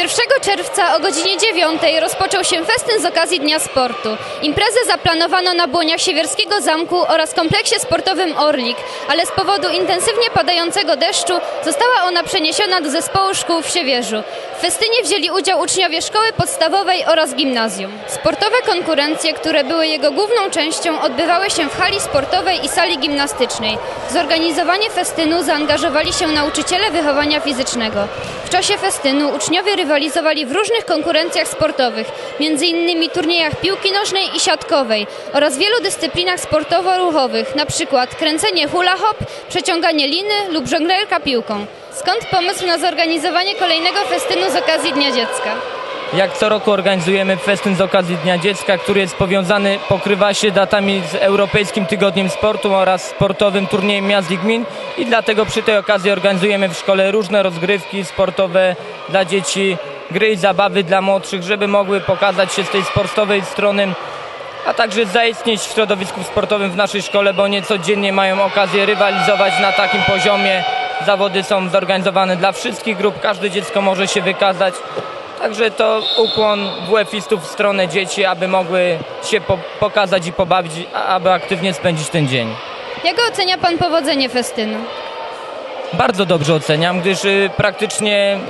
1 czerwca o godzinie 9 rozpoczął się festyn z okazji Dnia Sportu. Imprezę zaplanowano na błoniach Siewierskiego Zamku oraz kompleksie sportowym Orlik, ale z powodu intensywnie padającego deszczu została ona przeniesiona do zespołu szkół w Siewierzu. W festynie wzięli udział uczniowie szkoły podstawowej oraz gimnazjum. Sportowe konkurencje, które były jego główną częścią, odbywały się w hali sportowej i sali gimnastycznej. W zorganizowanie festynu zaangażowali się nauczyciele wychowania fizycznego. W czasie festynu uczniowie rywalizowali w różnych konkurencjach sportowych, m.in. turniejach piłki nożnej i siatkowej oraz wielu dyscyplinach sportowo-ruchowych, np. kręcenie hula hop, przeciąganie liny lub żonglerka piłką. Skąd pomysł na zorganizowanie kolejnego festynu z okazji Dnia Dziecka? Jak co roku organizujemy festyn z okazji Dnia Dziecka, który jest powiązany, pokrywa się datami z Europejskim Tygodniem Sportu oraz sportowym turniejem miast i gmin i dlatego przy tej okazji organizujemy w szkole różne rozgrywki sportowe dla dzieci, gry i zabawy dla młodszych, żeby mogły pokazać się z tej sportowej strony, a także zaistnieć w środowisku sportowym w naszej szkole, bo nie codziennie mają okazję rywalizować na takim poziomie. Zawody są zorganizowane dla wszystkich grup, każde dziecko może się wykazać. Także to ukłon WF-istów w stronę dzieci, aby mogły się pokazać i pobawić, aby aktywnie spędzić ten dzień. Jak ocenia Pan powodzenie festynu? Bardzo dobrze oceniam, gdyż praktycznie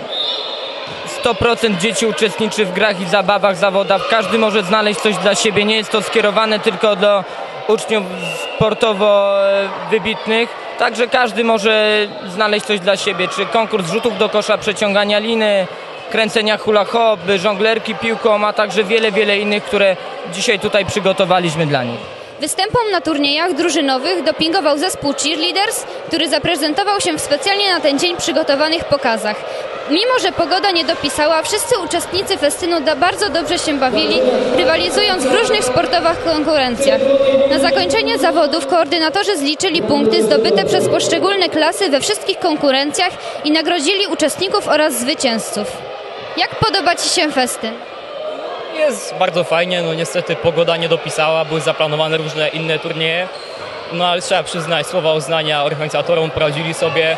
100% dzieci uczestniczy w grach i zabawach, zawodach. Każdy może znaleźć coś dla siebie. Nie jest to skierowane tylko do uczniów sportowo wybitnych. Także każdy może znaleźć coś dla siebie. Czy konkurs rzutów do kosza, przeciągania liny, kręcenia hula hop, żonglerki piłką, a także wiele innych, które dzisiaj tutaj przygotowaliśmy dla nich. Występom na turniejach drużynowych dopingował zespół Cheerleaders, który zaprezentował się w specjalnie na ten dzień przygotowanych pokazach. Mimo że pogoda nie dopisała, wszyscy uczestnicy festynu bardzo dobrze się bawili, rywalizując w różnych sportowych konkurencjach. Na zakończenie zawodów koordynatorzy zliczyli punkty zdobyte przez poszczególne klasy we wszystkich konkurencjach i nagrodzili uczestników oraz zwycięzców. Jak podoba Ci się festyn? Jest bardzo fajnie, no niestety pogoda nie dopisała, były zaplanowane różne inne turnieje, no ale trzeba przyznać, słowa uznania organizatorom, poradzili sobie.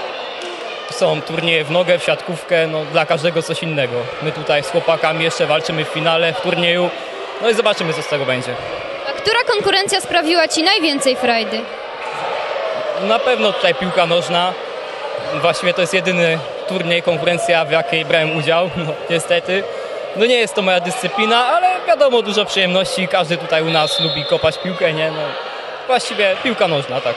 Są turnieje w nogę, w siatkówkę, no dla każdego coś innego. My tutaj z chłopakami jeszcze walczymy w finale, w turnieju, no i zobaczymy, co z tego będzie. A która konkurencja sprawiła Ci najwięcej frajdy? Na pewno tutaj piłka nożna. Właściwie to jest jedyny turniej, konkurencja, w jakiej brałem udział, no niestety. No nie jest to moja dyscyplina, ale wiadomo, dużo przyjemności. Każdy tutaj u nas lubi kopać piłkę, nie? No, właściwie piłka nożna, tak.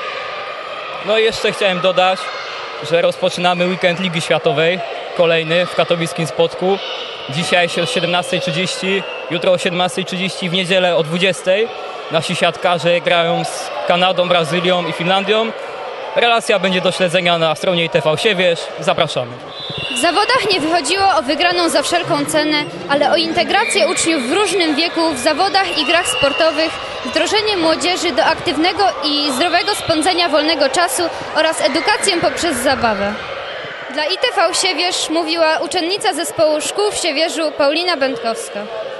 No i jeszcze chciałem dodać, że rozpoczynamy weekend Ligi Światowej, kolejny w katowickim Spodku. Dzisiaj o 17:30, jutro o 17:30, w niedzielę o 20:00. Nasi siatkarze grają z Kanadą, Brazylią i Finlandią. Relacja będzie do śledzenia na stronie ITV Siewierz. Zapraszamy. W zawodach nie wychodziło o wygraną za wszelką cenę, ale o integrację uczniów w różnym wieku w zawodach i grach sportowych, wdrożenie młodzieży do aktywnego i zdrowego spędzenia wolnego czasu oraz edukację poprzez zabawę. Dla ITV Siewierz mówiła uczennica zespołu szkół w Siewierzu Paulina Będkowska.